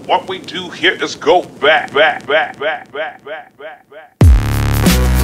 What we do here is go back, back, back, back, back, back, back, back.